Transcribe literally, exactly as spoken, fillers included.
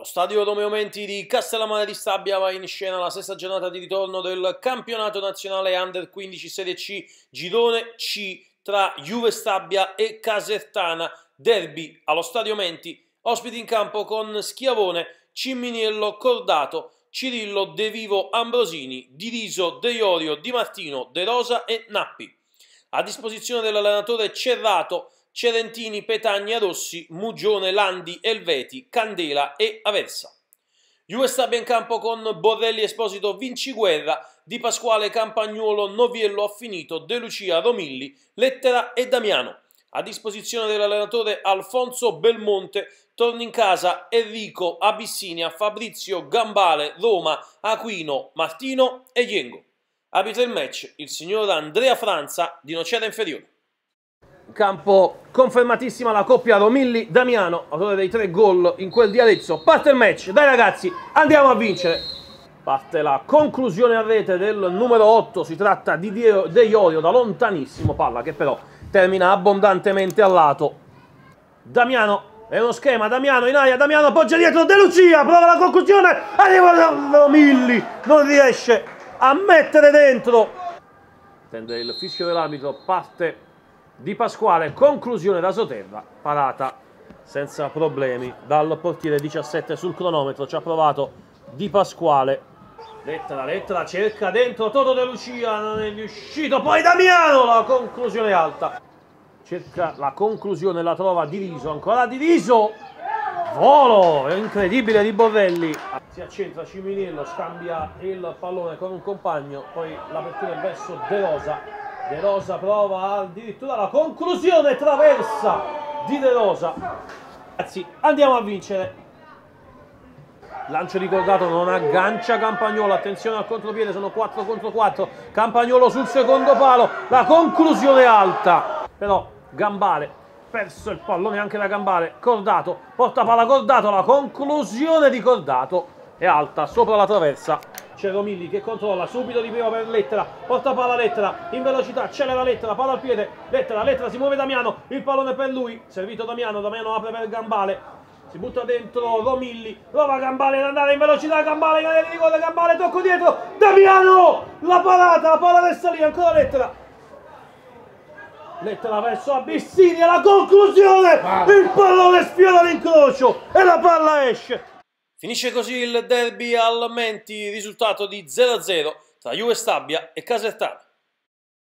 Allo stadio Romeo Menti di Castellammare di Stabia va in scena la sesta giornata di ritorno del campionato nazionale Under quindici Serie C, girone C tra Juve Stabia e Casertana, derby allo stadio Menti, ospiti in campo con Schiavone, Ciminiello, Cordato, Cirillo, De Vivo, Ambrosini, Di Riso, De Iorio, Di Martino, De Rosa e Nappi. A disposizione dell'allenatore Cerrato, Cerentini, Petagna, Rossi, Mugione, Landi, Elveti, Candela e Aversa. Juve Stabia in campo con Borrelli, Esposito, Vinciguerra, Di Pasquale, Campagnuolo, Noviello, Affinito, De Lucia, Romilli, Lettera e Damiano. A disposizione dell'allenatore Alfonso Belmonte, torni in casa Enrico, Abissinia, Fabrizio, Gambale, Roma, Aquino, Martino e Yengo. Arbitra il match il signor Andrea Franza di Nocera Inferiore. In campo confermatissima la coppia Romilli-Damiano, autore dei tre gol in quel di Arezzo. Parte il match, dai ragazzi, andiamo a vincere. Parte la conclusione a rete del numero otto, si tratta di De Iorio da lontanissimo, palla che però termina abbondantemente al lato. Damiano, è uno schema, Damiano in aria, Damiano appoggia dietro, De Lucia, prova la conclusione, arriva Romilli, non riesce a mettere dentro. Tende il fischio dell'arbitro, parte Di Pasquale, conclusione da Soterra, parata senza problemi dal portiere, diciassette sul cronometro, ci ha provato Di Pasquale. Lettera, Lettera, cerca dentro Toto De Lucia, non è riuscito, poi Damiano, la conclusione alta. Cerca la conclusione, la trova Di Riso, ancora Di Riso, volo, è incredibile di Borrelli. Si accentra Ciminiello, scambia il pallone con un compagno, poi l'apertura verso De Rosa. De Rosa prova addirittura la conclusione, traversa di De Rosa. Ragazzi, andiamo a vincere. Lancio di Cordato, non aggancia Campagnuolo, attenzione al contropiede, sono quattro contro quattro. Campagnuolo sul secondo palo, la conclusione alta. Però Gambale, perso il pallone anche da Gambale. Cordato, porta palla Cordato, la conclusione di Cordato è alta, sopra la traversa. C'è Romilli che controlla, subito di prima per Lettera, porta palla Lettera, in velocità, accelera Lettera, palla al piede, Lettera, Lettera, si muove Damiano, il pallone per lui, servito Damiano, Damiano apre per Gambale, si butta dentro Romilli, prova Gambale ad andare in velocità, Gambale in area di rigore, Gambale, tocco dietro, Damiano, la parata, la palla resta lì, ancora Lettera. Lettera verso Abissinia, la conclusione, il pallone sfiora l'incrocio e la palla esce. Finisce così il derby al Menti, risultato di zero a zero tra Juve Stabia e Casertana.